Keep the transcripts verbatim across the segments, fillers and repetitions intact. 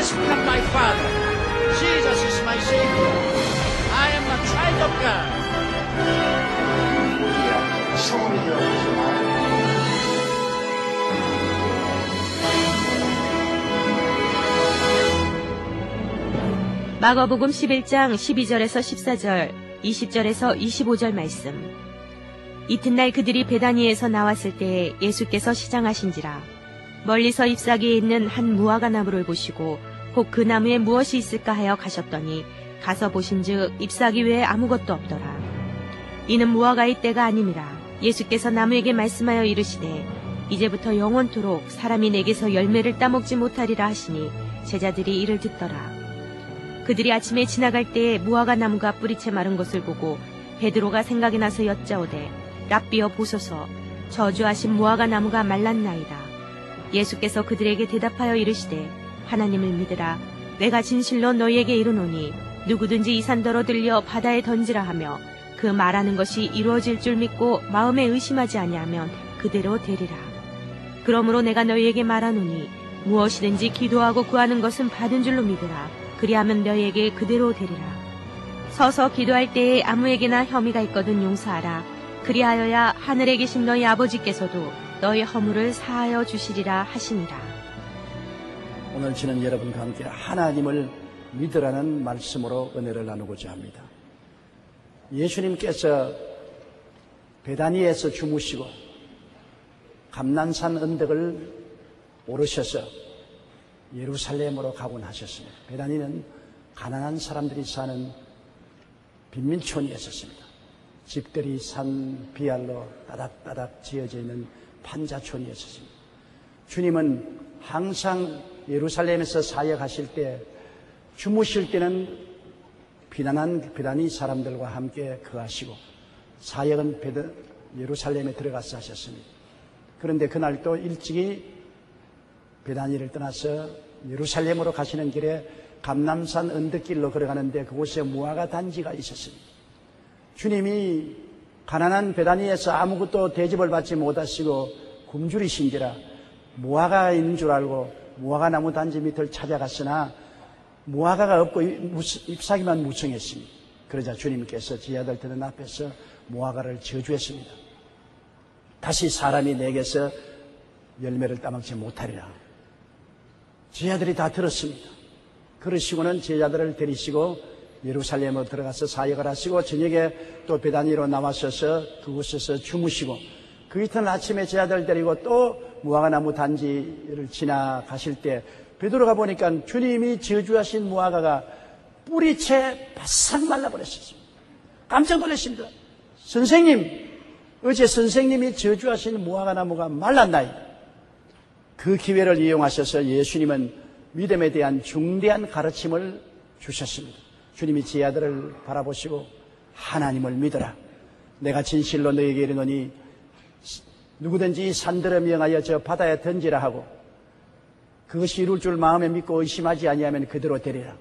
has become my Father. Jesus is my Savior. I am a child of God. 우리가 성원이 되었지만 마가복음 십일 장 십이 절에서 십사 절, 이십 절에서 이십오 절 말씀. 이튿날 그들이 베다니에서 나왔을 때에 예수께서 시장하신지라 멀리서 잎사귀에 있는 한 무화과 나무를 보시고 혹 그 나무에 무엇이 있을까 하여 가셨더니 가서 보신즉 잎사귀 외에 아무것도 없더라. 이는 무화과의 때가 아님이라. 예수께서 나무에게 말씀하여 이르시되 이제부터 영원토록 사람이 내게서 열매를 따먹지 못하리라 하시니 제자들이 이를 듣더라. 그들이 아침에 지나갈 때에 무화과 나무가 뿌리채 마른 것을 보고 베드로가 생각이 나서 여짜오되 랍비여 보소서 저주하신 무화과 나무가 말랐나이다. 예수께서 그들에게 대답하여 이르시되 하나님을 믿으라. 내가 진실로 너희에게 이르노니 누구든지 이 산더러 들려 바다에 던지라 하며 그 말하는 것이 이루어질 줄 믿고 마음에 의심하지 아니하면 그대로 되리라. 그러므로 내가 너희에게 말하노니 무엇이든지 기도하고 구하는 것은 받은 줄로 믿으라. 그리하면 너희에게 그대로 되리라. 서서 기도할 때에 아무에게나 혐의가 있거든 용서하라. 그리하여야 하늘에 계신 너희 아버지께서도 너희 허물을 사하여 주시리라 하시니라. 오늘 저는 여러분과 함께 하나님을 믿으라는 말씀으로 은혜를 나누고자 합니다. 예수님께서 베다니에서 주무시고 감난산 언덕을 오르셔서 예루살렘으로 가곤 하셨습니다. 베다니는 가난한 사람들이 사는 빈민촌이었습니다. 집들이 산 비알로 따닥따닥 지어져 있는 판자촌이었습니다. 주님은 항상 예루살렘에서 사역하실 때 주무실 때는 비난한 베다니 사람들과 함께 거하시고 사역은 베다, 예루살렘에 들어가서 하셨습니다. 그런데 그날 또 일찍이 베다니를 떠나서 예루살렘으로 가시는 길에 감람산 언덕길로 걸어가는데 그곳에 무화과 단지가 있었습니다. 주님이 가난한 베다니에서 아무것도 대접을 받지 못하시고 굶주리신지라 무화과가 있는 줄 알고 무화과 나무 단지 밑을 찾아갔으나 무화과가 없고 잎사귀만 무성했습니다. 그러자 주님께서 제자들 드는 앞에서 무화과를 저주했습니다. 다시 사람이 내게서 열매를 따먹지 못하리라. 제자들이 다 들었습니다. 그러시고는 제자들을 데리시고 예루살렘으로 들어가서 사역을 하시고 저녁에 또 베다니로 나와서서 그곳에서 주무시고 그 이튿날 아침에 제자들 데리고 또 무화과나무 단지를 지나가실 때 베드로가 보니까 주님이 저주하신 무화과가 뿌리채 바싹 말라버렸습니다. 깜짝 놀랐습니다. 선생님, 어제 선생님이 저주하신 무화과나무가 말랐나이다. 그 기회를 이용하셔서 예수님은 믿음에 대한 중대한 가르침을 주셨습니다. 주님이 제 아들을 바라보시고 하나님을 믿어라. 내가 진실로 너에게 이르노니 누구든지 산들어 명하여 저 바다에 던지라 하고 그것이 이룰 줄 마음에 믿고 의심하지 아니하면 그대로 되리라.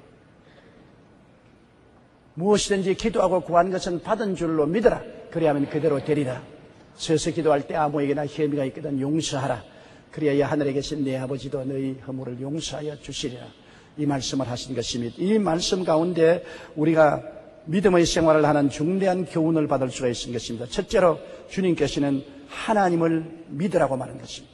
무엇이든지 기도하고 구한 것은 받은 줄로 믿어라. 그리하면 그대로 되리라. 서서 기도할 때 아무에게나 혐의가 있거든 용서하라. 그리하여 하늘에 계신 내 아버지도 너희 허물을 용서하여 주시리라. 이 말씀을 하신 것입니다. 이 말씀 가운데 우리가 믿음의 생활을 하는 중대한 교훈을 받을 수가 있는 것입니다. 첫째로 주님께서는 하나님을 믿으라고 말한 것입니다.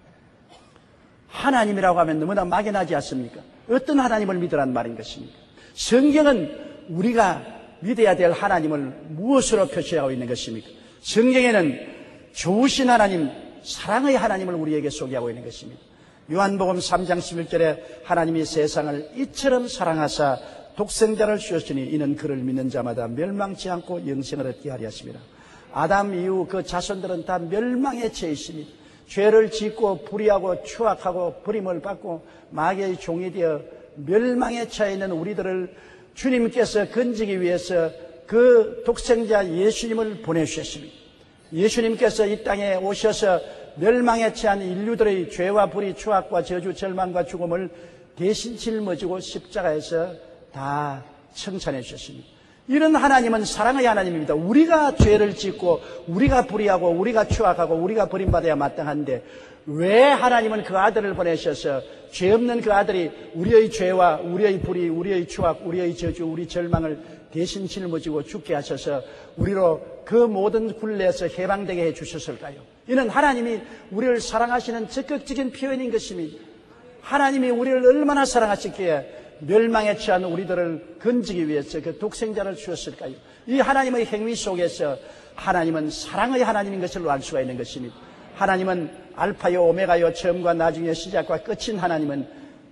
하나님이라고 하면 너무나 막연하지 않습니까? 어떤 하나님을 믿으라는 말인 것입니까? 성경은 우리가 믿어야 될 하나님을 무엇으로 표시하고 있는 것입니까? 성경에는 좋으신 하나님, 사랑의 하나님을 우리에게 소개하고 있는 것입니다. 요한복음 삼 장 십일 절에 하나님이 세상을 이처럼 사랑하사 독생자를 주셨으니 이는 그를 믿는 자마다 멸망치 않고 영생을 얻게 하려 하십니다. 아담 이후 그 자손들은 다 멸망에 처해 있습니다. 죄를 짓고 불의하고 추악하고 버림을 받고 마귀의 종이 되어 멸망에 처해 있는 우리들을 주님께서 건지기 위해서 그 독생자 예수님을 보내주셨습니다. 예수님께서 이 땅에 오셔서 멸망에 처한 인류들의 죄와 불의, 추악과 저주, 절망과 죽음을 대신 짊어지고 십자가에서 다 청산해 주셨습니다. 이런 하나님은 사랑의 하나님입니다. 우리가 죄를 짓고 우리가 불의하고 우리가 추악하고 우리가 버림받아야 마땅한데 왜 하나님은 그 아들을 보내셔서 죄 없는 그 아들이 우리의 죄와 우리의 불의, 우리의 추악, 우리의 저주, 우리 절망을 대신 짊어지고 죽게 하셔서 우리로 그 모든 굴레에서 해방되게 해주셨을까요? 이는 하나님이 우리를 사랑하시는 적극적인 표현인 것입니다. 하나님이 우리를 얼마나 사랑하셨기에 멸망에 처한 우리들을 건지기 위해서 그 독생자를 주셨을까요? 이 하나님의 행위 속에서 하나님은 사랑의 하나님인 것을 알 수가 있는 것입니다. 하나님은 알파요 오메가요 처음과 나중에 시작과 끝인 하나님은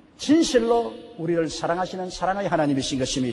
진실로 우리를 사랑하시는 사랑의 하나님이신 것입니다.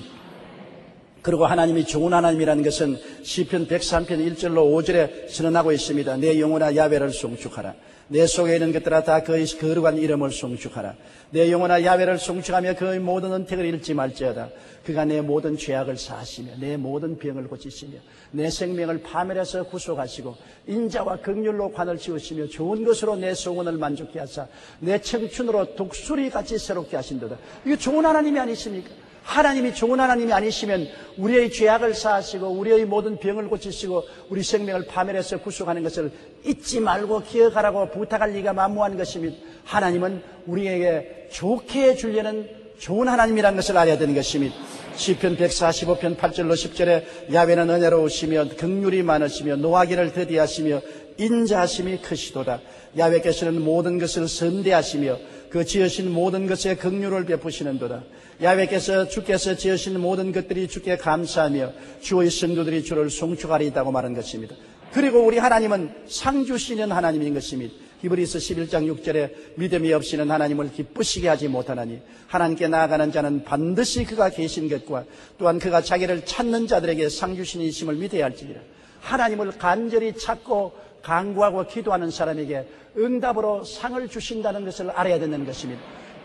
그리고 하나님이 좋은 하나님이라는 것은 시편 백삼 편 일 절로 오 절에 선언하고 있습니다. 내 영혼아 야훼를 송축하라. 내 속에 있는 것들아 다 그의 거룩한 이름을 송축하라. 내 영혼아 야훼를 송축하며 그의 모든 은택을 잃지 말지어다. 그가 내 모든 죄악을 사하시며 내 모든 병을 고치시며 내 생명을 파멸해서 구속하시고 인자와 긍휼로 관을 지으시며 좋은 것으로 내 소원을 만족케 하사 내 청춘으로 독수리같이 새롭게 하신도다. 이게 좋은 하나님이 아니십니까? 하나님이 좋은 하나님이 아니시면 우리의 죄악을 사하시고 우리의 모든 병을 고치시고 우리 생명을 파멸해서 구속하는 것을 잊지 말고 기억하라고 부탁할 리가 만무한 것입니다. 하나님은 우리에게 좋게 해주려는 좋은 하나님이라는 것을 알아야 되는 것입니다. 시편 백사십오 편 팔 절로 십 절에 야훼는 은혜로우시며 긍휼이 많으시며 노하기를 더디하시며 인자하심이 크시도다. 야훼께서는 모든 것을 선대하시며 그 지으신 모든 것에 긍휼을 베푸시는도다. 야훼께서 주께서 지으신 모든 것들이 주께 감사하며 주의 성도들이 주를 송축하리이다고 말한 것입니다. 그리고 우리 하나님은 상 주시는 하나님인 것입니다. 히브리서 십일 장 육 절에 믿음이 없이는 하나님을 기쁘시게 하지 못하나니 하나님께 나아가는 자는 반드시 그가 계신 것과 또한 그가 자기를 찾는 자들에게 상 주시는 이심을 믿어야 할지니라. 하나님을 간절히 찾고 간구하고 기도하는 사람에게 응답으로 상을 주신다는 것을 알아야 되는 것입니다.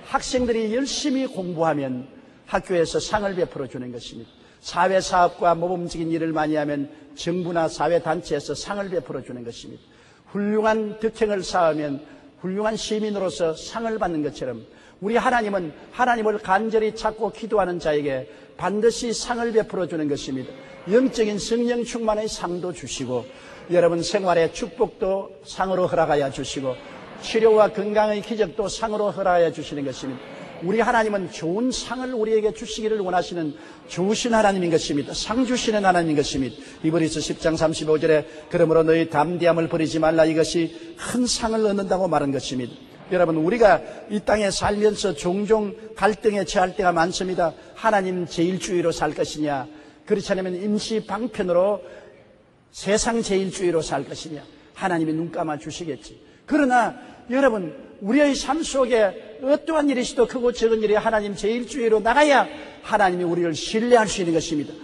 학생들이 열심히 공부하면 학교에서 상을 베풀어 주는 것입니다. 사회사업과 모범적인 일을 많이 하면 정부나 사회단체에서 상을 베풀어 주는 것입니다. 훌륭한 덕행을 쌓으면 훌륭한 시민으로서 상을 받는 것처럼 우리 하나님은 하나님을 간절히 찾고 기도하는 자에게 반드시 상을 베풀어 주는 것입니다. 영적인 성령 충만의 상도 주시고 여러분 생활의 축복도 상으로 허락하여 주시고 치료와 건강의 기적도 상으로 허락하여 주시는 것입니다. 우리 하나님은 좋은 상을 우리에게 주시기를 원하시는 좋으신 하나님인 것입니다. 상 주시는 하나님인 것입니다. 히브리서 십 장 삼십오 절에 그러므로 너희 담대함을 버리지 말라 이것이 큰 상을 얻는다고 말한 것입니다. 여러분 우리가 이 땅에 살면서 종종 갈등에 처할 때가 많습니다. 하나님 제일주의로 살 것이냐 그렇지 않으면 임시 방편으로 세상 제일주의로 살 것이냐 하나님이 눈 감아 주시겠지. 그러나 여러분 우리의 삶 속에 어떠한 일이 있어도 크고 적은 일이 하나님 제일주의로 나가야 하나님이 우리를 신뢰할 수 있는 것입니다.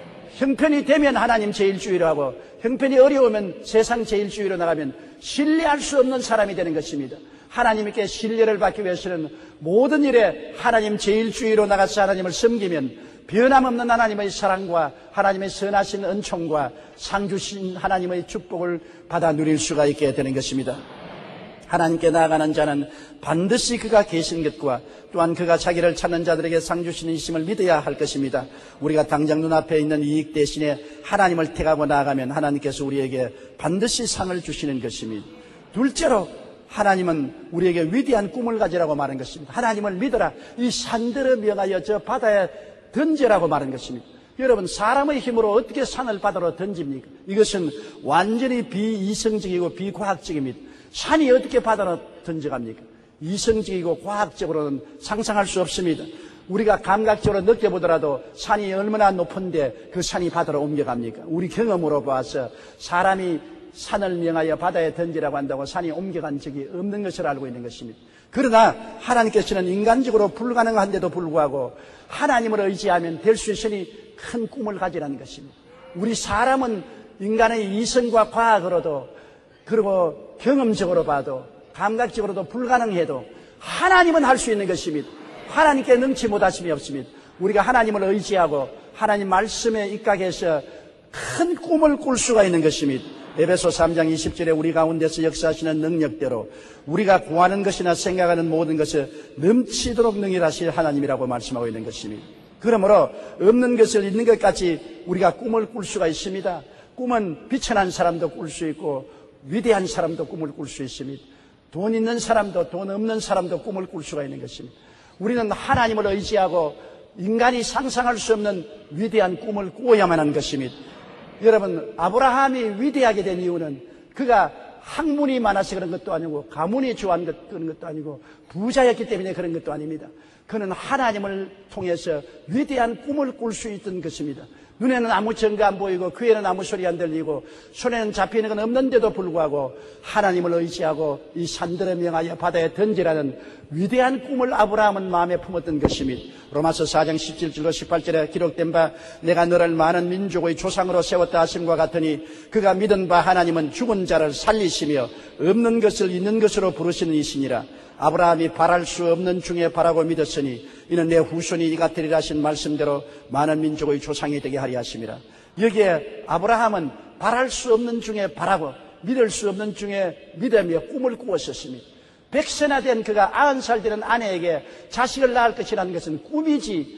형편이 되면 하나님 제일주의로 하고 형편이 어려우면 세상 제일주의로 나가면 신뢰할 수 없는 사람이 되는 것입니다. 하나님께 신뢰를 받기 위해서는 모든 일에 하나님 제일주의로 나가서 하나님을 섬기면 변함없는 하나님의 사랑과 하나님의 선하신 은총과 상 주신 하나님의 축복을 받아 누릴 수가 있게 되는 것입니다. 하나님께 나아가는 자는 반드시 그가 계신 것과 또한 그가 자기를 찾는 자들에게 상 주시는 이심을 믿어야 할 것입니다. 우리가 당장 눈앞에 있는 이익 대신에 하나님을 택하고 나아가면 하나님께서 우리에게 반드시 상을 주시는 것입니다. 둘째로 하나님은 우리에게 위대한 꿈을 가지라고 말한 것입니다. 하나님을 믿어라. 이 산들을 명하여 저 바다에 던지라고 말한 것입니다. 여러분 사람의 힘으로 어떻게 산을 바다로 던집니까? 이것은 완전히 비이성적이고 비과학적입니다. 산이 어떻게 바다로 던져갑니까? 이성적이고 과학적으로는 상상할 수 없습니다. 우리가 감각적으로 느껴보더라도 산이 얼마나 높은데 그 산이 바다로 옮겨갑니까? 우리 경험으로 봐서 사람이 산을 명하여 바다에 던지라고 한다고 산이 옮겨간 적이 없는 것을 알고 있는 것입니다. 그러나 하나님께서는 인간적으로 불가능한데도 불구하고 하나님을 의지하면 될 수 있으니 큰 꿈을 가지라는 것입니다. 우리 사람은 인간의 이성과 과학으로도 그리고 경험적으로 봐도 감각적으로도 불가능해도 하나님은 할 수 있는 것입니다. 하나님께 능치 못하심이 없습니다. 우리가 하나님을 의지하고 하나님 말씀에 입각해서 큰 꿈을 꿀 수가 있는 것입니다. 에베소 삼 장 이십 절에 우리 가운데서 역사하시는 능력대로 우리가 구하는 것이나 생각하는 모든 것을 넘치도록 능일하실 하나님이라고 말씀하고 있는 것입니다. 그러므로 없는 것을 있는 것 같이 우리가 꿈을 꿀 수가 있습니다. 꿈은 비천한 사람도 꿀 수 있고 위대한 사람도 꿈을 꿀 수 있습니다. 돈 있는 사람도 돈 없는 사람도 꿈을 꿀 수가 있는 것입니다. 우리는 하나님을 의지하고 인간이 상상할 수 없는 위대한 꿈을 꾸어야만 하는 것입니다. 여러분, 아브라함이 위대하게 된 이유는 그가 학문이 많아서 그런 것도 아니고 가문이 좋아하는 것, 그런 것도 아니고 부자였기 때문에 그런 것도 아닙니다. 그는 하나님을 통해서 위대한 꿈을 꿀 수 있던 것입니다. 눈에는 아무 증거 안 보이고 귀에는 아무 소리 안 들리고 손에는 잡히는 건 없는데도 불구하고 하나님을 의지하고 이 산들을 명하여 바다에 던지라는 위대한 꿈을 아브라함은 마음에 품었던 것입니다. 로마서 사 장 십칠 절로 십팔 절에 기록된 바 내가 너를 많은 민족의 조상으로 세웠다 하심과 같으니 그가 믿은 바 하나님은 죽은 자를 살리시며 없는 것을 있는 것으로 부르시는 이시니라. 아브라함이 바랄 수 없는 중에 바라고 믿었으니 이는 내 후손이 이 같으리라 하신 말씀대로 많은 민족의 조상이 되게 하리 하심이라. 여기에 아브라함은 바랄 수 없는 중에 바라고 믿을 수 없는 중에 믿으며 꿈을 꾸었었습니다. 백세나 된 그가 아흔 살 되는 아내에게 자식을 낳을 것이라는 것은 꿈이지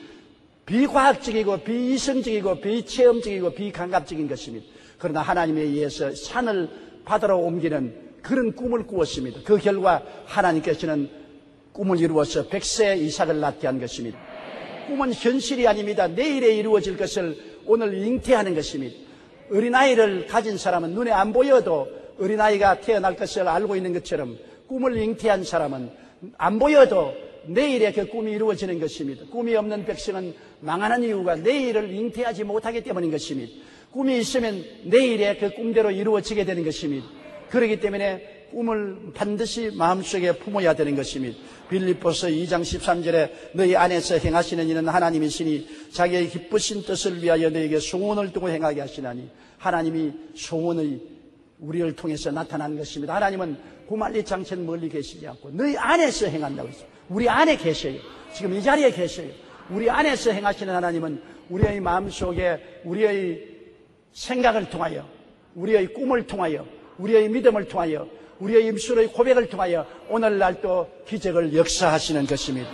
비과학적이고 비이성적이고 비체험적이고 비감각적인 것입니다. 그러나 하나님에 의해서 산을 바다로 옮기는 그런 꿈을 꾸었습니다. 그 결과 하나님께서는 꿈을 이루어서 백세 이삭을 낳게 한 것입니다. 꿈은 현실이 아닙니다. 내일에 이루어질 것을 오늘 잉태하는 것입니다. 어린아이를 가진 사람은 눈에 안 보여도 어린아이가 태어날 것을 알고 있는 것처럼 꿈을 잉태한 사람은 안 보여도 내일에 그 꿈이 이루어지는 것입니다. 꿈이 없는 백성은 망하는 이유가 내일을 잉태하지 못하기 때문인 것입니다. 꿈이 있으면 내일에 그 꿈대로 이루어지게 되는 것입니다. 그렇기 때문에 꿈을 반드시 마음속에 품어야 되는 것입니다. 빌립보서 이 장 십삼 절에 너희 안에서 행하시는 이는 하나님이시니 자기의 기쁘신 뜻을 위하여 너희에게 소원을 두고 행하게 하시나니 하나님이 소원의 우리를 통해서 나타나는 것입니다. 하나님은 구말리 장천 멀리 계시지 않고 너희 안에서 행한다고 했어요. 우리 안에 계셔요. 지금 이 자리에 계셔요. 우리 안에서 행하시는 하나님은 우리의 마음속에 우리의 생각을 통하여 우리의 꿈을 통하여 우리의 믿음을 통하여 우리의 입술의 고백을 통하여 오늘날 또 기적을 역사하시는 것입니다.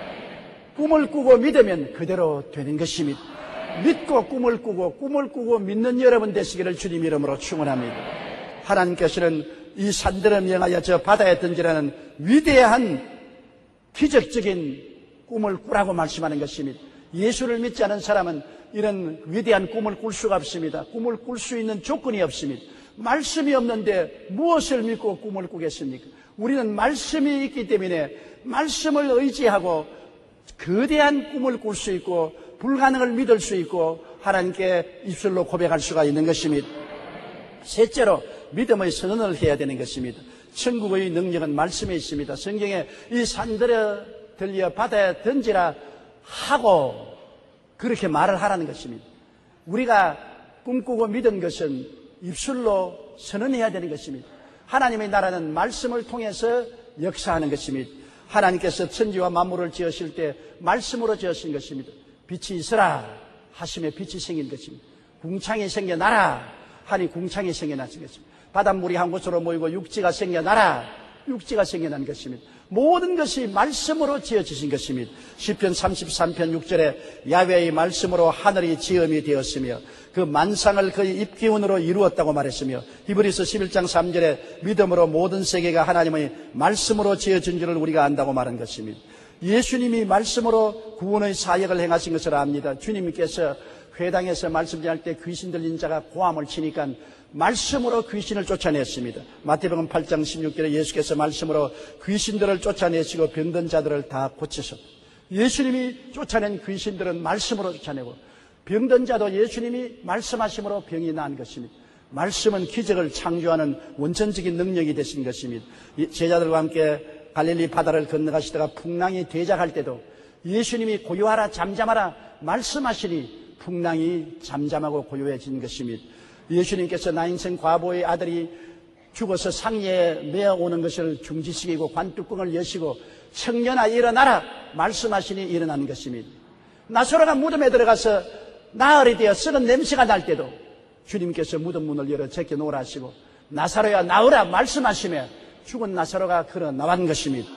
꿈을 꾸고 믿으면 그대로 되는 것입니다. 믿고 꿈을 꾸고 꿈을 꾸고 믿는 여러분 되시기를 주님 이름으로 축원합니다. 하나님께서는 이 산들을 명하여 저 바다에 던지라는 위대한 기적적인 꿈을 꾸라고 말씀하는 것입니다. 예수를 믿지 않은 사람은 이런 위대한 꿈을 꿀 수가 없습니다. 꿈을 꿀 수 있는 조건이 없습니다. 말씀이 없는데 무엇을 믿고 꿈을 꾸겠습니까? 우리는 말씀이 있기 때문에 말씀을 의지하고 거대한 꿈을 꿀 수 있고 불가능을 믿을 수 있고 하나님께 입술로 고백할 수가 있는 것입니다. 셋째로 믿음의 선언을 해야 되는 것입니다. 천국의 능력은 말씀에 있습니다. 성경에 이 산들에 들려 바다에 던지라 하고 그렇게 말을 하라는 것입니다. 우리가 꿈꾸고 믿은 것은 입술로 선언해야 되는 것입니다. 하나님의 나라는 말씀을 통해서 역사하는 것입니다. 하나님께서 천지와 만물을 지으실 때 말씀으로 지으신 것입니다. 빛이 있으라 하심에 빛이 생긴 것입니다. 궁창이 생겨나라 하니 궁창이 생겨나신 것입니다. 바닷물이 한 곳으로 모이고 육지가 생겨나라 육지가 생겨난 것입니다. 모든 것이 말씀으로 지어지신 것입니다. 시편 삼십삼 편 육 절에 야훼의 말씀으로 하늘이 지음이 되었으며 그 만상을 그의 입기운으로 이루었다고 말했으며 히브리서 십일 장 삼 절에 믿음으로 모든 세계가 하나님의 말씀으로 지어진 줄을 우리가 안다고 말한 것입니다. 예수님이 말씀으로 구원의 사역을 행하신 것을 압니다. 주님께서 회당에서 말씀 전할 때 귀신 들린 자가 고함을 치니까 말씀으로 귀신을 쫓아냈습니다. 마태복음 팔 장 십육 절에 예수께서 말씀으로 귀신들을 쫓아내시고 병든 자들을 다 고치셨다. 예수님이 쫓아낸 귀신들은 말씀으로 쫓아내고 병든 자도 예수님이 말씀하심으로 병이 난 것입니다. 말씀은 기적을 창조하는 원천적인 능력이 되신 것입니다. 제자들과 함께 갈릴리 바다를 건너가시다가 풍랑이 대작할 때도 예수님이 고요하라 잠잠하라 말씀하시니 풍랑이 잠잠하고 고요해진 것입니다. 예수님께서 나 인생 과부의 아들이 죽어서 상리에 메어오는 것을 중지시키고 관뚜껑을 여시고 청년아 일어나라 말씀하시니 일어나는 것입니다. 나사로가 무덤에 들어가서 나흘이 되어 썩은 냄새가 날 때도 주님께서 무덤 문을 열어 제껴 놓으라 하시고 나사로야 나으라 말씀하시며 죽은 나사로가 걸어 나간 것입니다.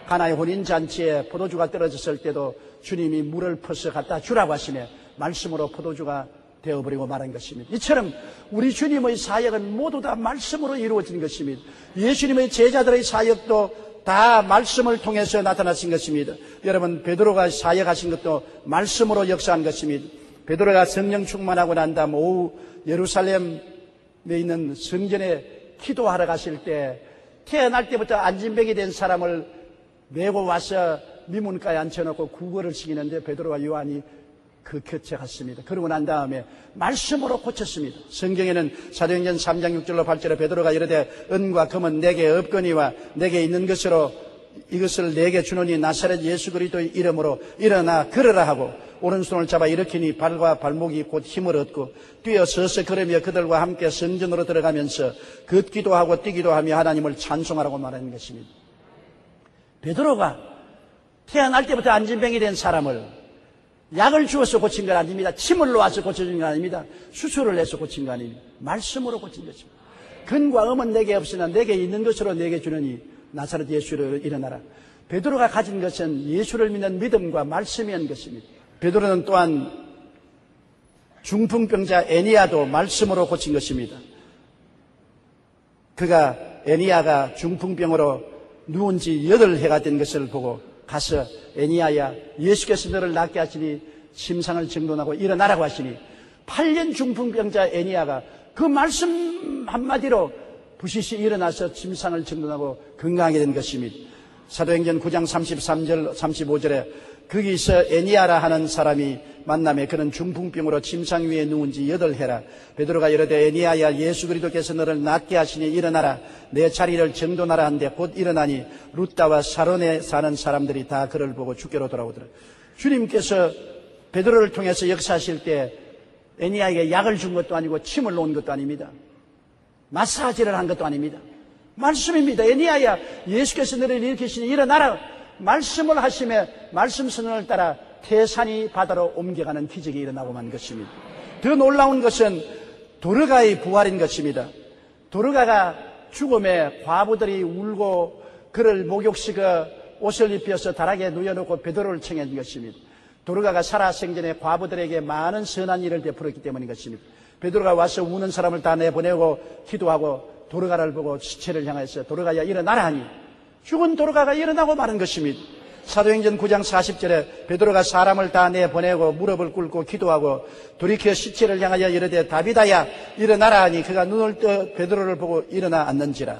가나의 혼인잔치에 포도주가 떨어졌을 때도 주님이 물을 퍼서 갖다 주라고 하시며 말씀으로 포도주가 되어버리고 말한 것입니다. 이처럼 우리 주님의 사역은 모두 다 말씀으로 이루어진 것입니다. 예수님의 제자들의 사역도 다 말씀을 통해서 나타나신 것입니다. 여러분, 베드로가 사역하신 것도 말씀으로 역사한 것입니다. 베드로가 성령 충만하고 난 다음 오후 예루살렘에 있는 성전에 기도하러 가실 때 태어날 때부터 안진병이 된 사람을 메고 와서 미문가에 앉혀놓고 구걸을 시키는데 베드로와 요한이 그 곁에 갔습니다. 그러고 난 다음에 말씀으로 고쳤습니다. 성경에는 사도행전 삼 장 육 절로 팔 절에 베드로가 이르되 은과 금은 내게 없거니와 내게 있는 것으로 이것을 내게 주노니 나사렛 예수 그리스도의 이름으로 일어나 걸으라 하고 오른손을 잡아 일으키니 발과 발목이 곧 힘을 얻고 뛰어 서서 걸으며 그들과 함께 성전으로 들어가면서 걷기도 하고 뛰기도 하며 하나님을 찬송하라고 말하는 것입니다. 베드로가 태어날 때부터 안진병이 된 사람을 약을 주어서 고친 건 아닙니다. 침을 놓아서 고쳐준 건 아닙니다. 수술을 해서 고친 거 아닙니다. 말씀으로 고친 것입니다. 근과 음은 내게 없으나 내게 있는 것으로 내게 주느니 나사렛 예수를 일어나라. 베드로가 가진 것은 예수를 믿는 믿음과 말씀이었던 것입니다. 베드로는 또한 중풍병자 애니야도 말씀으로 고친 것입니다. 그가 애니야가 중풍병으로 누운 지 여덟 해가 된 것을 보고 가서 애니야야 예수께서 너를 낫게 하시니 심상을 정돈하고 일어나라고 하시니 팔 년 중풍병자 애니야가 그 말씀 한마디로 부시시 일어나서 심상을 정돈하고 건강하게 된 것입니다. 사도행전 구 장 삼십삼 절 삼십오 절에 거기서 애니야라 하는 사람이 만남에 그는 중풍병으로 침상 위에 누운 지 여덟 해라. 베드로가 이르되 애니야야 예수 그리스도께서 너를 낫게 하시니 일어나라. 내 자리를 정돈하라 한데 곧 일어나니 루다와 사론에 사는 사람들이 다 그를 보고 주께로 돌아오더라. 주님께서 베드로를 통해서 역사하실 때 애니야에게 약을 준 것도 아니고 침을 놓은 것도 아닙니다. 마사지를 한 것도 아닙니다. 말씀입니다. 애니야야 예수께서 너를 일으키시니 일어나라. 말씀을 하시며 말씀 선언을 따라 태산이 바다로 옮겨가는 기적이 일어나고 만 것입니다. 더 놀라운 것은 도르가의 부활인 것입니다. 도르가가 죽음에 과부들이 울고 그를 목욕시켜 옷을 입혀서 다락에 누워놓고 베드로를 청한 것입니다. 도르가가 살아생전에 과부들에게 많은 선한 일을 베풀었기 때문인 것입니다. 베드로가 와서 우는 사람을 다 내보내고 기도하고 도르가를 보고 시체를 향해서 도르가야 일어나라 하니 죽은 도르가가 일어나고 마는 것입니다. 사도행전 구 장 사십 절에 베드로가 사람을 다 내보내고 무릎을 꿇고 기도하고 돌이켜 시체를 향하여 이르되 다비다야 일어나라 하니 그가 눈을 떠 베드로를 보고 일어나 앉는지라.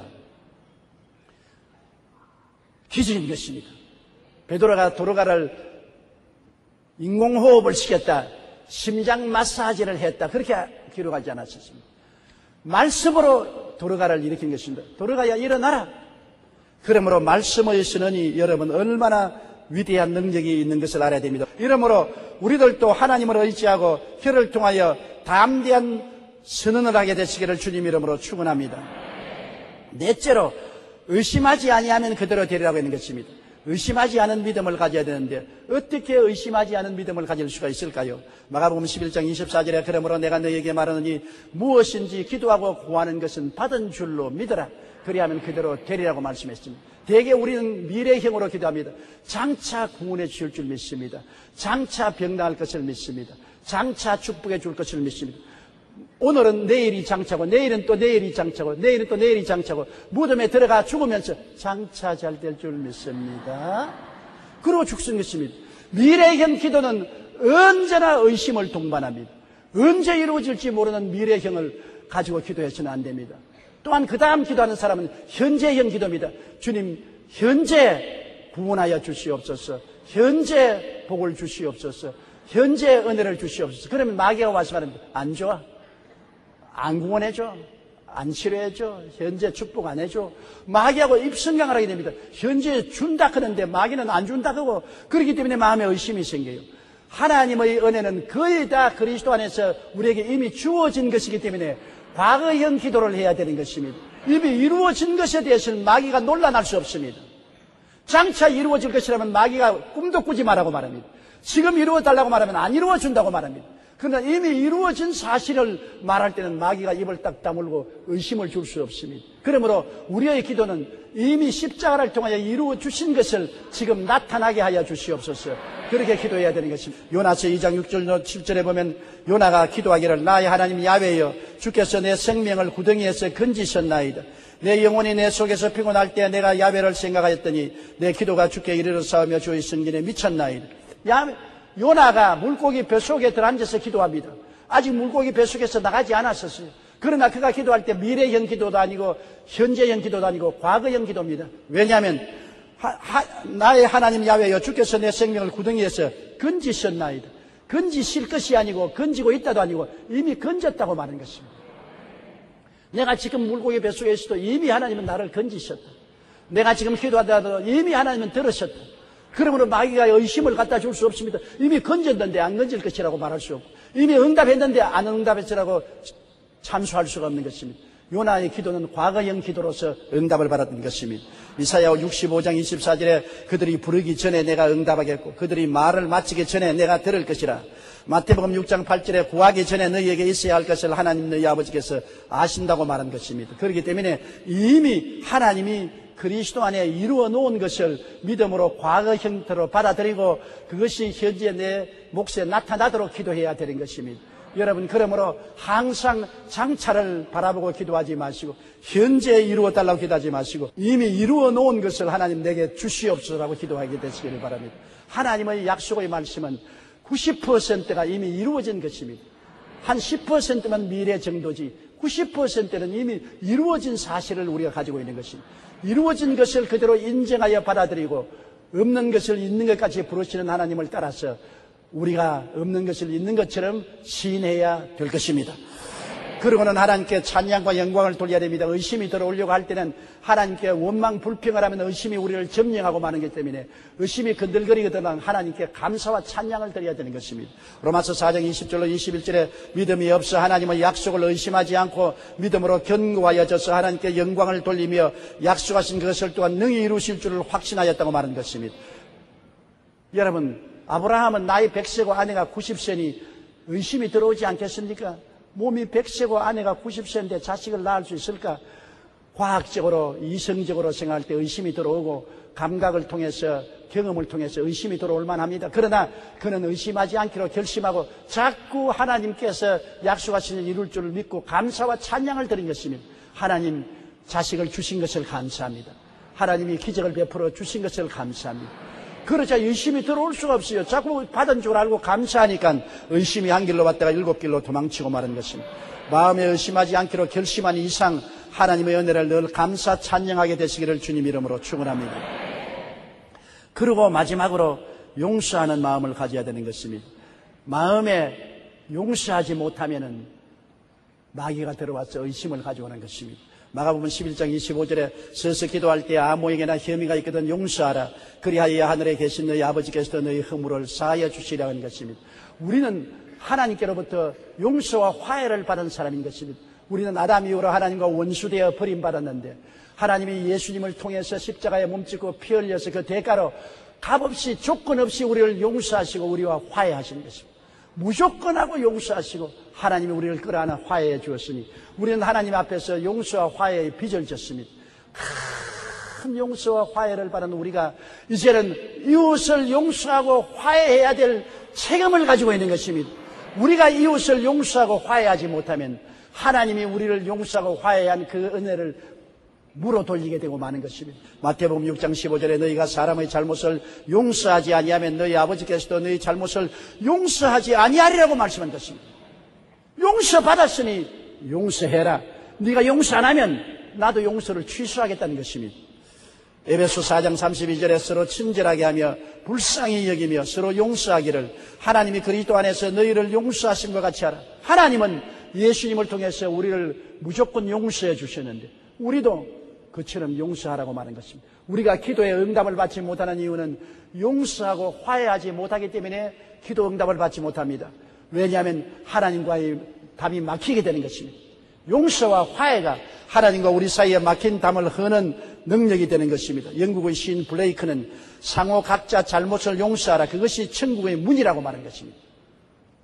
기적인 것입니다. 베드로가 도르가를 인공호흡을 시켰다. 심장 마사지를 했다. 그렇게 기록하지 않았습니다. 말씀으로 도르가를 일으킨 것입니다. 도르가야 일어나라. 그러므로 말씀의 선언이 여러분 얼마나 위대한 능력이 있는 것을 알아야 됩니다. 이러므로 우리들도 하나님을 의지하고 혀를 통하여 담대한 선언을 하게 되시기를 주님 이름으로 축원합니다. 넷째로 의심하지 아니하면 그대로 되리라고 하는 것입니다. 의심하지 않은 믿음을 가져야 되는데 어떻게 의심하지 않은 믿음을 가질 수가 있을까요? 마가복음 십일 장 이십사 절에 그러므로 내가 너에게 말하노니 무엇인지 기도하고 구하는 것은 받은 줄로 믿어라. 그리하면 그대로 되리라고 말씀했습니다. 대개 우리는 미래형으로 기도합니다. 장차 구원해 주실 줄 믿습니다. 장차 병나을 것을 믿습니다. 장차 축복해 줄 것을 믿습니다. 오늘은 내일이 장차고 내일은 또 내일이 장차고 내일은 또 내일이 장차고 무덤에 들어가 죽으면서 장차 잘 될 줄 믿습니다. 그러고 죽는 것입니다. 미래형 기도는 언제나 의심을 동반합니다. 언제 이루어질지 모르는 미래형을 가지고 기도해서는 안 됩니다. 또한 그 다음 기도하는 사람은 현재형 기도입니다. 주님 현재 구원하여 주시옵소서. 현재 복을 주시옵소서. 현재 은혜를 주시옵소서. 그러면 마귀가 와서 말합니다. 안 좋아. 안 구원해줘. 안 치료해줘. 현재 축복 안 해줘. 마귀하고 입성강을 하게 됩니다. 현재 준다 하는데 마귀는 안 준다 하고 그렇기 때문에 마음에 의심이 생겨요. 하나님의 은혜는 거의 다 그리스도 안에서 우리에게 이미 주어진 것이기 때문에 과거형 기도를 해야 되는 것입니다. 이미 이루어진 것에 대해서는 마귀가 놀라날 수 없습니다. 장차 이루어질 것이라면 마귀가 꿈도 꾸지 말라고 말합니다. 지금 이루어달라고 말하면 안 이루어준다고 말합니다. 그러나 이미 이루어진 사실을 말할 때는 마귀가 입을 딱 다물고 의심을 줄 수 없습니다. 그러므로 우리의 기도는 이미 십자가를 통하여 이루어 주신 것을 지금 나타나게 하여 주시옵소서. 그렇게 기도해야 되는 것입니다. 요나서 이 장 육 절 칠 절에 보면 요나가 기도하기를 나의 하나님 야훼여 주께서 내 생명을 구덩이에서 건지셨나이다. 내 영혼이 내 속에서 피곤할 때 내가 야훼를 생각하였더니 내 기도가 주께 이르러 싸우며 주의 성전에 미쳤나이다. 야훼 요나가 물고기 뱃속에 들어앉아서 기도합니다. 아직 물고기 뱃속에서 나가지 않았었어요. 그러나 그가 기도할 때 미래형 기도도 아니고 현재형 기도도 아니고 과거형 기도입니다. 왜냐하면 하, 하, 나의 하나님 야훼여 주께서 내 생명을 구덩이에서 건지셨나이다. 건지실 것이 아니고 건지고 있다도 아니고 이미 건졌다고 말하는 것입니다. 내가 지금 물고기 뱃속에 있어도 이미 하나님은 나를 건지셨다. 내가 지금 기도하다도 이미 하나님은 들으셨다. 그러므로 마귀가 의심을 갖다 줄 수 없습니다. 이미 건졌는데 안 건질 것이라고 말할 수 없고 이미 응답했는데 안 응답했으라고 참수할 수가 없는 것입니다. 요나의 기도는 과거형 기도로서 응답을 받았던 것입니다. 이사야 육십오 장 이십사 절에 그들이 부르기 전에 내가 응답하겠고 그들이 말을 마치기 전에 내가 들을 것이라. 마태복음 육 장 팔 절에 구하기 전에 너희에게 있어야 할 것을 하나님 너희 아버지께서 아신다고 말한 것입니다. 그렇기 때문에 이미 하나님이 그리스도 안에 이루어 놓은 것을 믿음으로 과거 형태로 받아들이고 그것이 현재 내 몫에 나타나도록 기도해야 되는 것입니다. 여러분, 그러므로 항상 장차를 바라보고 기도하지 마시고 현재 이루어 달라고 기도하지 마시고 이미 이루어 놓은 것을 하나님 내게 주시옵소서라고 기도하게 되시기를 바랍니다. 하나님의 약속의 말씀은 구십 퍼센트가 이미 이루어진 것입니다. 한 십 퍼센트만 미래 정도지 구십 퍼센트는 이미 이루어진 사실을 우리가 가지고 있는 것입니다. 이루어진 것을 그대로 인정하여 받아들이고 없는 것을 있는 것까지 부르시는 하나님을 따라서 우리가 없는 것을 있는 것처럼 시인해야 될 것입니다. 그러고는 하나님께 찬양과 영광을 돌려야 됩니다. 의심이 들어오려고 할 때는 하나님께 원망 불평을 하면 의심이 우리를 점령하고 마는 것 때문에 의심이 건들거리거든 하나님께 감사와 찬양을 드려야 되는 것입니다. 로마서 사 장 이십 절로 이십일 절에 믿음이 없어 하나님의 약속을 의심하지 않고 믿음으로 견고하여져서 하나님께 영광을 돌리며 약속하신 그것을 또한 능히 이루실 줄을 확신하였다고 말한 것입니다. 여러분, 아브라함은 나이 백 세고 아내가 구십 세니 의심이 들어오지 않겠습니까? 몸이 백 세고 아내가 구십 세인데 자식을 낳을 수 있을까? 과학적으로 이성적으로 생각할 때 의심이 들어오고 감각을 통해서 경험을 통해서 의심이 들어올 만합니다. 그러나 그는 의심하지 않기로 결심하고 자꾸 하나님께서 약속하신 일 이룰 줄을 믿고 감사와 찬양을 드린 것입니다. 하나님 자식을 주신 것을 감사합니다. 하나님이 기적을 베풀어 주신 것을 감사합니다. 그러자 의심이 들어올 수가 없어요. 자꾸 받은 줄 알고 감사하니까 의심이 한 길로 왔다가 일곱 길로 도망치고 마는 것입니다. 마음에 의심하지 않기로 결심한 이상 하나님의 은혜를 늘 감사 찬양하게 되시기를 주님 이름으로 축원합니다. 그리고 마지막으로 용서하는 마음을 가져야 되는 것입니다. 마음에 용서하지 못하면은 마귀가 들어와서 의심을 가져오는 것입니다. 마가복음 십일 장 이십오 절에 서서 기도할 때 아무에게나 혐의가 있거든 용서하라. 그리하여 하늘에 계신 너희 아버지께서 너희 허물을 사하여 주시라 하는 것입니다. 우리는 하나님께로부터 용서와 화해를 받은 사람인 것입니다. 우리는 아담 이후로 하나님과 원수되어 버림받았는데 하나님이 예수님을 통해서 십자가에 몸짓고 피 흘려서 그 대가로 값없이 조건 없이 우리를 용서하시고 우리와 화해하시는 것입니다. 무조건 하고 용서하시고 하나님이 우리를 끌어안아 화해해 주었으니 우리는 하나님 앞에서 용서와 화해의 빚을 졌습니다. 큰 용서와 화해를 받은 우리가 이제는 이웃을 용서하고 화해해야 될 책임을 가지고 있는 것입니다. 우리가 이웃을 용서하고 화해하지 못하면 하나님이 우리를 용서하고 화해한 그 은혜를 물어 돌리게 되고 마는 것입니다. 마태복음 육 장 십오 절에 너희가 사람의 잘못을 용서하지 아니하면 너희 아버지께서도 너희 잘못을 용서하지 아니하리라고 말씀한 것입니다. 용서받았으니 용서해라. 네가 용서 안 하면 나도 용서를 취소하겠다는 것입니다. 에베소 사 장 삼십이 절에 서로 친절하게 하며 불쌍히 여기며 서로 용서하기를 하나님이 그리스도 안에서 너희를 용서하신 것 같이 하라. 하나님은 예수님을 통해서 우리를 무조건 용서해 주셨는데 우리도 그처럼 용서하라고 말한 것입니다. 우리가 기도에 응답을 받지 못하는 이유는 용서하고 화해하지 못하기 때문에 기도 응답을 받지 못합니다. 왜냐하면 하나님과의 담이 막히게 되는 것입니다. 용서와 화해가 하나님과 우리 사이에 막힌 담을 허는 능력이 되는 것입니다. 영국의 시인 블레이크는 상호 각자 잘못을 용서하라. 그것이 천국의 문이라고 말한 것입니다.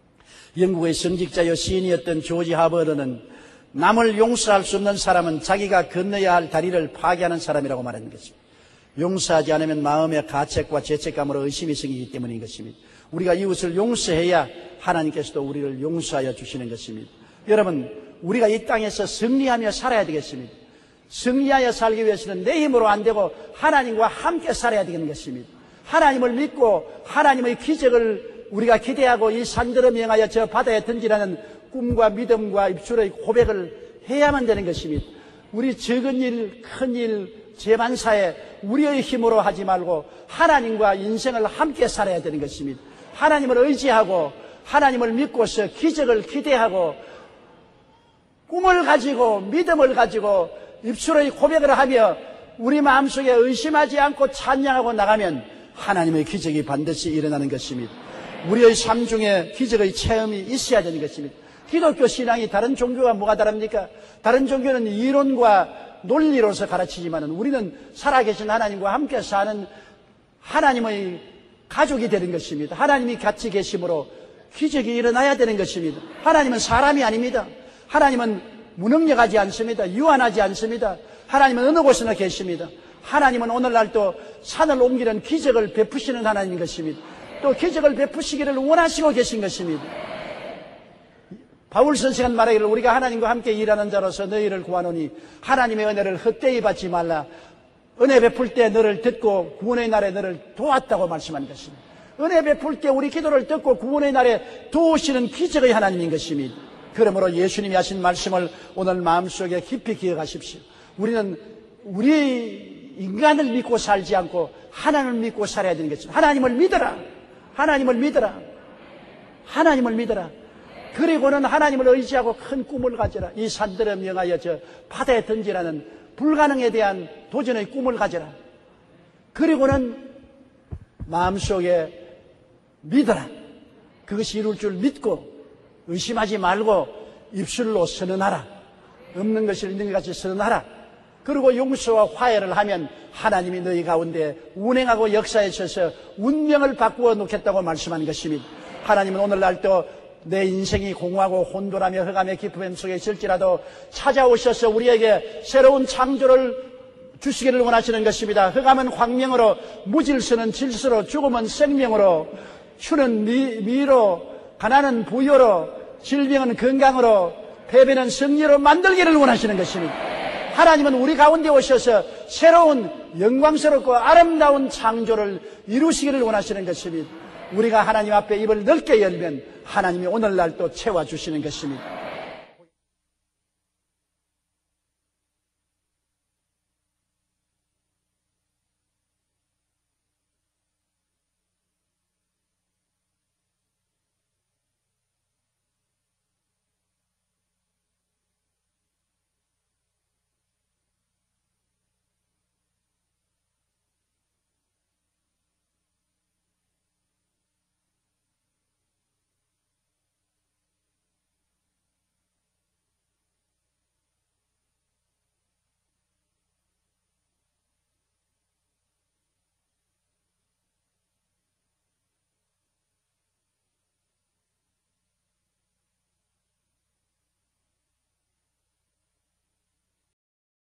영국의 성직자여 시인이었던 조지 하버드는 남을 용서할 수 없는 사람은 자기가 건너야 할 다리를 파괴하는 사람이라고 말하는 것입니다. 용서하지 않으면 마음의 가책과 죄책감으로 의심이 생기기 때문인 것입니다. 우리가 이웃을 용서해야 하나님께서도 우리를 용서하여 주시는 것입니다. 여러분, 우리가 이 땅에서 승리하며 살아야 되겠습니다. 승리하여 살기 위해서는 내 힘으로 안 되고 하나님과 함께 살아야 되는 것입니다. 하나님을 믿고 하나님의 기적을 우리가 기대하고 이 산들을 명하여 저 바다에 던지라는 꿈과 믿음과 입술의 고백을 해야만 되는 것입니다. 우리 적은 일, 큰 일, 재만사에 우리의 힘으로 하지 말고 하나님과 인생을 함께 살아야 되는 것입니다. 하나님을 의지하고 하나님을 믿고서 기적을 기대하고 꿈을 가지고 믿음을 가지고 입술의 고백을 하며 우리 마음속에 의심하지 않고 찬양하고 나가면 하나님의 기적이 반드시 일어나는 것입니다. 우리의 삶 중에 기적의 체험이 있어야 되는 것입니다. 기독교 신앙이 다른 종교와 뭐가 다릅니까? 다른 종교는 이론과 논리로서 가르치지만 우리는 살아계신 하나님과 함께 사는 하나님의 가족이 되는 것입니다. 하나님이 같이 계심으로 기적이 일어나야 되는 것입니다. 하나님은 사람이 아닙니다. 하나님은 무능력하지 않습니다. 유한하지 않습니다. 하나님은 어느 곳에나 계십니다. 하나님은 오늘날도 산을 옮기는 기적을 베푸시는 하나님인 것입니다. 또 기적을 베푸시기를 원하시고 계신 것입니다. 바울 선생은 말하기를 우리가 하나님과 함께 일하는 자로서 너희를 구하노니 하나님의 은혜를 헛되이 받지 말라. 은혜 베풀 때 너를 듣고 구원의 날에 너를 도왔다고 말씀한 것입니다. 은혜 베풀 때 우리 기도를 듣고 구원의 날에 도우시는 기적의 하나님인 것입니다. 그러므로 예수님이 하신 말씀을 오늘 마음속에 깊이 기억하십시오. 우리는 우리 인간을 믿고 살지 않고 하나님을 믿고 살아야 되는 것입니다. 하나님을 믿어라. 하나님을 믿어라. 하나님을 믿어라. 그리고는 하나님을 의지하고 큰 꿈을 가져라. 이 산들을 명하여 저 바다에 던지라는 불가능에 대한 도전의 꿈을 가져라. 그리고는 마음속에 믿어라. 그것이 이룰 줄 믿고 의심하지 말고 입술로 선언하라. 없는 것을 있는 것 같이 선언하라. 그리고 용서와 화해를 하면 하나님이 너희 가운데 운행하고 역사에 서서 운명을 바꾸어 놓겠다고 말씀한 것입니다. 하나님은 오늘날도 내 인생이 공허하고 혼돈하며 흑암의 깊음 속에 있을지라도 찾아오셔서 우리에게 새로운 창조를 주시기를 원하시는 것입니다. 흑암은 광명으로, 무질서는 질서로, 죽음은 생명으로, 추는 미, 미로, 가난은 부여로, 질병은 건강으로, 패배는 승리로 만들기를 원하시는 것입니다. 하나님은 우리 가운데 오셔서 새로운 영광스럽고 아름다운 창조를 이루시기를 원하시는 것입니다. 우리가 하나님 앞에 입을 넓게 열면 하나님이 오늘날 또 채워주시는 것입니다.